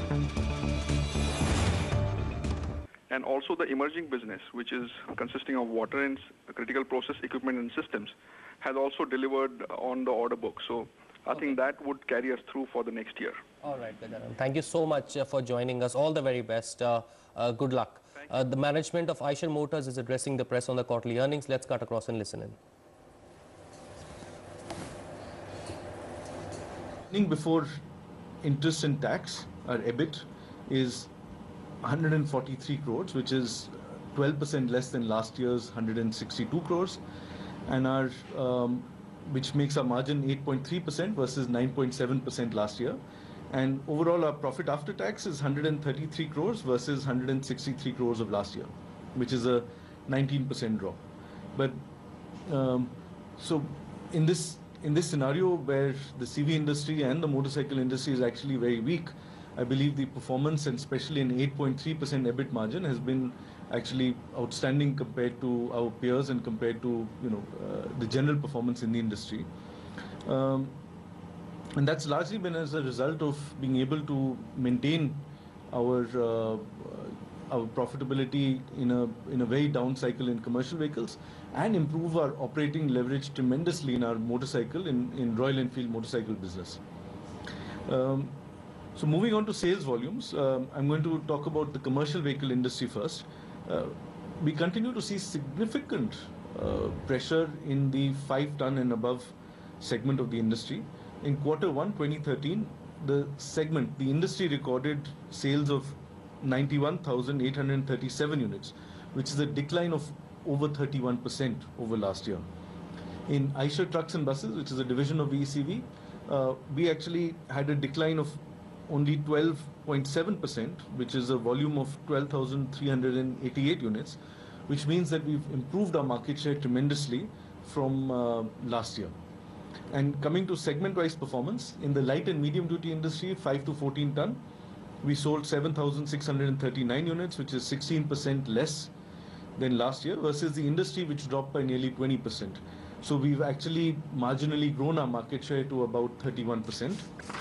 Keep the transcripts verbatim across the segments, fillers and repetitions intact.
And also the emerging business, which is consisting of water and critical process equipment and systems, has also delivered on the order book. So I okay. think that would carry us through for the next year. All right, Gajanan. Thank you so much uh, for joining us. All the very best. Uh, uh, good luck. Uh, the management of Eicher Motors is addressing the press on the quarterly earnings. Let's cut across and listen in. Before interest and tax, our EBIT is one hundred forty-three crores, which is twelve percent less than last year's one hundred sixty-two crores, and our um, which makes our margin eight point three percent versus nine point seven percent last year. And overall, our profit after tax is one hundred thirty-three crores versus one hundred sixty-three crores of last year, which is a nineteen percent drop. But um, so in this in this scenario where the C V industry and the motorcycle industry is actually very weak, I believe the performance, and especially an eight point three percent EBIT margin, has been actually outstanding compared to our peers and compared to you know uh, the general performance in the industry. Um, and that's largely been as a result of being able to maintain our uh, our profitability in a in a very down cycle in commercial vehicles, and improve our operating leverage tremendously in our motorcycle in in Royal Enfield motorcycle business. Um, So moving on to sales volumes, um, I'm going to talk about the commercial vehicle industry first. Uh, we continue to see significant uh, pressure in the five ton and above segment of the industry. In quarter one, twenty thirteen, the segment, the industry recorded sales of ninety-one thousand eight hundred thirty-seven units, which is a decline of over thirty-one percent over last year. In Eicher Trucks and Buses, which is a division of V E C V, uh, we actually had a decline of only twelve point seven percent, which is a volume of twelve thousand three hundred eighty-eight units, which means that we've improved our market share tremendously from uh, last year. And coming to segment-wise performance, in the light and medium duty industry, five to fourteen ton, we sold seven thousand six hundred thirty-nine units, which is sixteen percent less than last year, versus the industry, which dropped by nearly twenty percent. So we've actually marginally grown our market share to about thirty-one percent.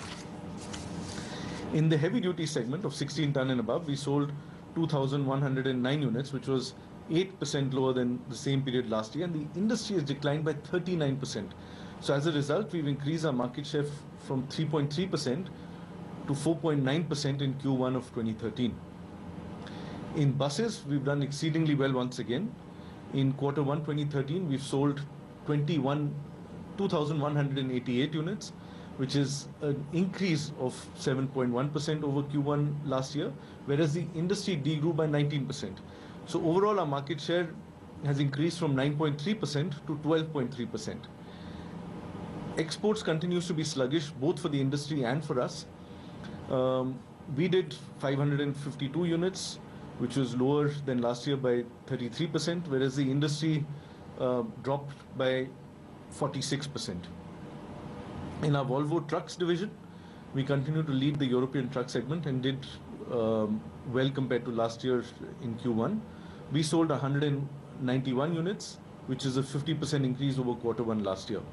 In the heavy duty segment of sixteen ton and above, we sold two thousand one hundred nine units, which was eight percent lower than the same period last year, and the industry has declined by thirty-nine percent. So as a result, we've increased our market share from three point three percent to four point nine percent in Q one of twenty thirteen. In buses, we've done exceedingly well once again. In quarter one twenty thirteen, we've sold two thousand one hundred eighty-eight units, which is an increase of seven point one percent over Q one last year, whereas the industry degrew by nineteen percent. So overall, our market share has increased from nine point three percent to twelve point three percent. Exports continues to be sluggish, both for the industry and for us. Um, we did five hundred fifty-two units, which was lower than last year by thirty-three percent, whereas the industry uh, dropped by forty-six percent. In our Volvo Trucks division, we continue to lead the European truck segment and did um, well compared to last year in Q one. We sold one hundred ninety-one units, which is a fifty percent increase over quarter one last year.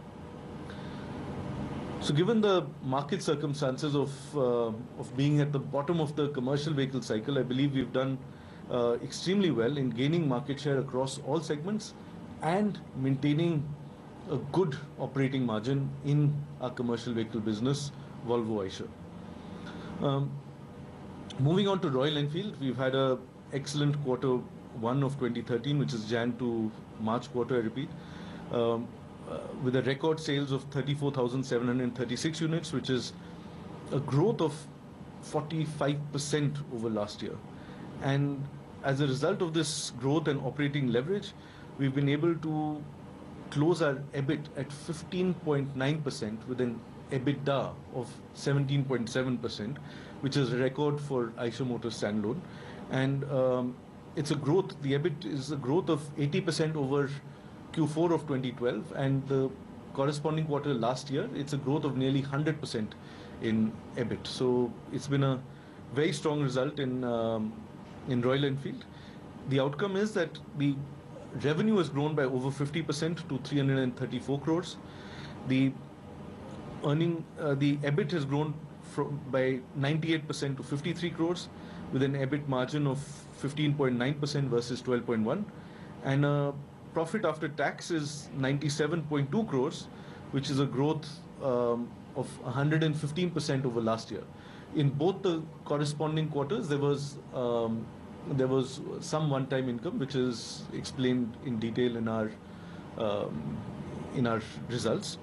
So given the market circumstances of, uh, of being at the bottom of the commercial vehicle cycle, I believe we've done uh, extremely well in gaining market share across all segments and maintaining a good operating margin in our commercial vehicle business, Volvo Eicher. Um, moving on to Royal Enfield, we've had a excellent quarter one of twenty thirteen, which is Jan to March quarter, I repeat, um, uh, with a record sales of thirty-four thousand seven hundred thirty-six units, which is a growth of forty-five percent over last year. And as a result of this growth and operating leverage, we've been able to close our EBIT at fifteen point nine percent with an EBITDA of seventeen point seven percent, which is a record for Eicher Motors standalone. And um, it's a growth, the EBIT is a growth of eighty percent over Q four of twenty twelve, and the corresponding quarter last year, it's a growth of nearly one hundred percent in EBIT. So it's been a very strong result in, um, in Royal Enfield. The outcome is that the revenue has grown by over fifty percent to three hundred thirty-four crores. The earning, uh, the EBIT has grown from, by ninety-eight percent to fifty-three crores, with an EBIT margin of fifteen point nine percent versus twelve point one, and uh, profit after tax is ninety-seven point two crores, which is a growth um, of one hundred fifteen percent over last year. In both the corresponding quarters, there was um, there was some one-time income, which is explained in detail in our um, in our results.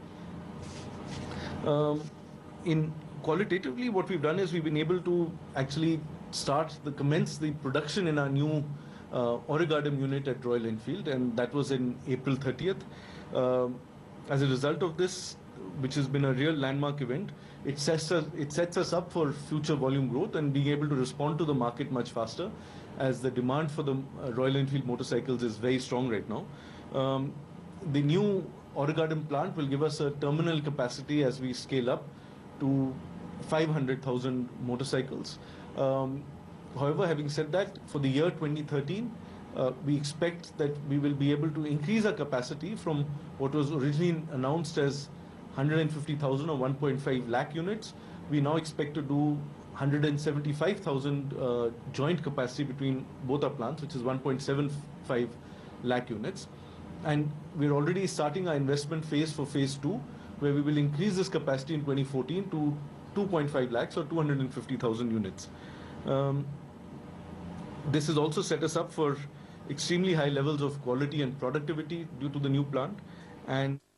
Um, in qualitatively, what we've done is we've been able to actually start the commence the production in our new uh, Oragadam unit at Royal Enfield, and that was in April thirtieth. Um, as a result of this, which has been a real landmark event, it sets us it sets us up for future volume growth and being able to respond to the market much faster, as the demand for the uh, Royal Enfield motorcycles is very strong right now. Um, the new Oragadam plant will give us a terminal capacity as we scale up to five hundred thousand motorcycles. Um, however, having said that, for the year twenty thirteen, uh, we expect that we will be able to increase our capacity from what was originally announced as one hundred fifty thousand or one point five lakh units. We now expect to do one hundred seventy-five thousand uh, joint capacity between both our plants, which is one point seven five lakh units. And we're already starting our investment phase for phase two, where we will increase this capacity in twenty fourteen to two point five lakhs or two hundred fifty thousand units. Um, this has also set us up for extremely high levels of quality and productivity due to the new plant. And